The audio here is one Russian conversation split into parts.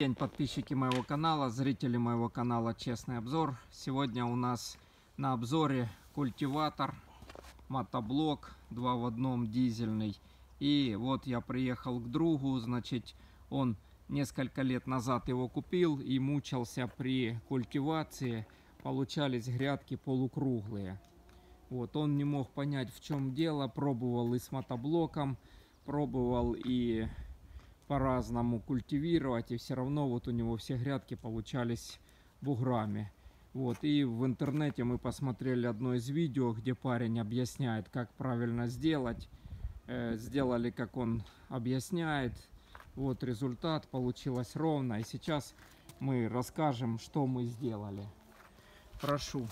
День, подписчики моего канала, зрители моего канала Честный обзор. Сегодня у нас на обзоре культиватор, мотоблок 2 в 1 дизельный. И вот я приехал к другу, значит, он несколько лет назад его купил и мучился при культивации. Получались грядки полукруглые. Вот, он не мог понять, в чем дело, пробовал и с мотоблоком, пробовал и по-разному культивировать, и все равно вот у него все грядки получались буграми. Вот, и в интернете мы посмотрели одно из видео, где парень объясняет, как правильно сделать. Сделали, как он объясняет. Вот результат, получилось ровно. И сейчас мы расскажем, что мы сделали. Прошу.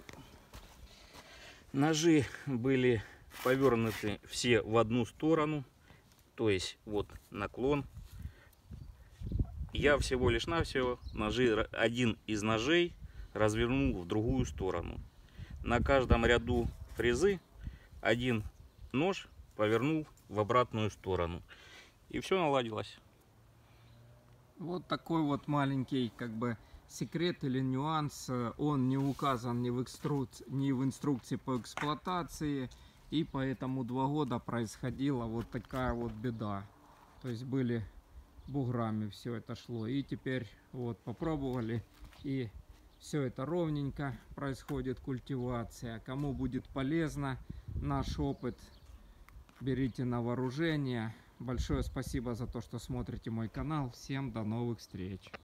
Ножи были повернуты все в одну сторону. То есть вот наклон. Я всего лишь навсего один из ножей развернул в другую сторону. На каждом ряду фрезы один нож повернул в обратную сторону. И все наладилось. Вот такой вот маленький как бы секрет или нюанс. Он не указан ни в инструкции по эксплуатации. И поэтому 2 года происходила вот такая вот беда. То есть были буграми все это шло. И теперь вот попробовали. И все это ровненько происходит культивация. Кому будет полезно наш опыт, берите на вооружение. Большое спасибо за то, что смотрите мой канал. Всем до новых встреч.